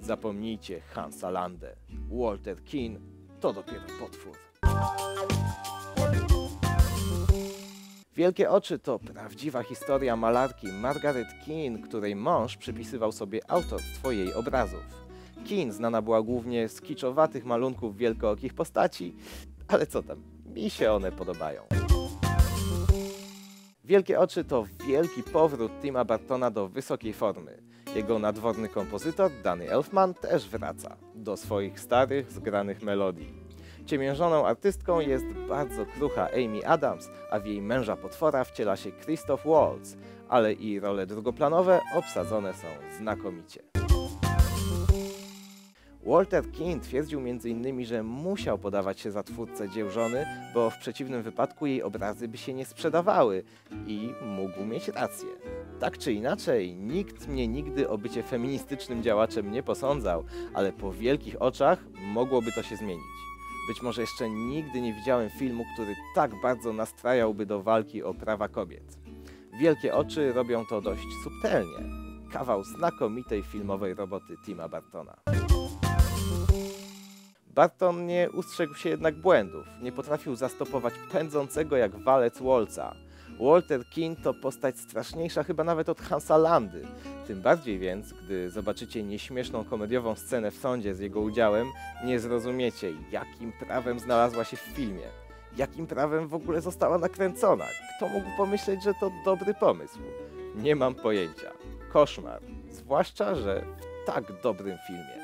zapomnijcie Hansa Landę. Walter Keane to dopiero potwór. Wielkie oczy to prawdziwa historia malarki Margaret Keane, której mąż przypisywał sobie autorstwo jej obrazów. Keane znana była głównie z kiczowatych malunków wielkookich postaci, ale co tam, mi się one podobają. Wielkie oczy to wielki powrót Tima Burtona do wysokiej formy. Jego nadworny kompozytor Danny Elfman też wraca do swoich starych, zgranych melodii. Ciemiężoną artystką jest bardzo krucha Amy Adams, a w jej męża potwora wciela się Christoph Waltz, ale i role drugoplanowe obsadzone są znakomicie. Walter Keane twierdził m.in., że musiał podawać się za twórcę dzieł żony, bo w przeciwnym wypadku jej obrazy by się nie sprzedawały i mógł mieć rację. Tak czy inaczej, nikt mnie nigdy o bycie feministycznym działaczem nie posądzał, ale po wielkich oczach mogłoby to się zmienić. Być może jeszcze nigdy nie widziałem filmu, który tak bardzo nastrajałby do walki o prawa kobiet. Wielkie oczy robią to dość subtelnie. Kawał znakomitej filmowej roboty Tima Burtona. Burton nie ustrzegł się jednak błędów. Nie potrafił zastopować pędzącego jak walec Waltza. Walter Keane to postać straszniejsza chyba nawet od Hansa Landy. Tym bardziej więc, gdy zobaczycie nieśmieszną komediową scenę w sądzie z jego udziałem, nie zrozumiecie, jakim prawem znalazła się w filmie. Jakim prawem w ogóle została nakręcona? Kto mógł pomyśleć, że to dobry pomysł? Nie mam pojęcia. Koszmar. Zwłaszcza, że w tak dobrym filmie.